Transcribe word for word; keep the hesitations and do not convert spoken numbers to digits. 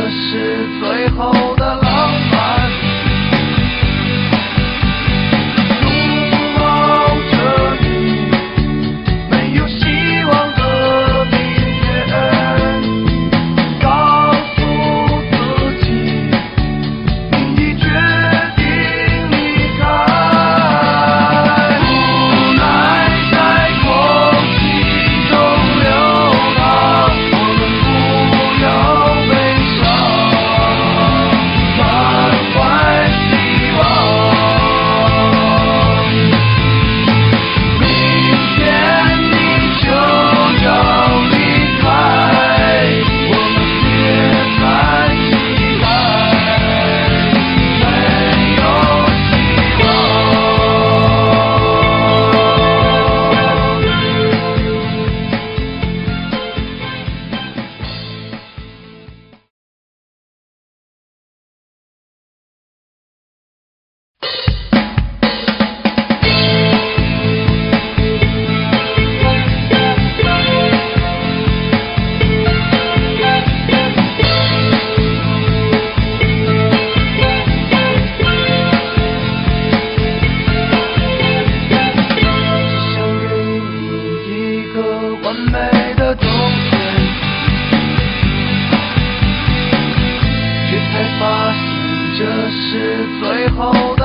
是最后的浪漫。拥抱着你，没有希望的明天，告诉自己，你已决定离开。无奈在空气中流淌，我们不要悲伤，满怀希望。明天你就要离开，我们别再期待，没有希望。想给你一个完美的冬天，却才发现这是最后的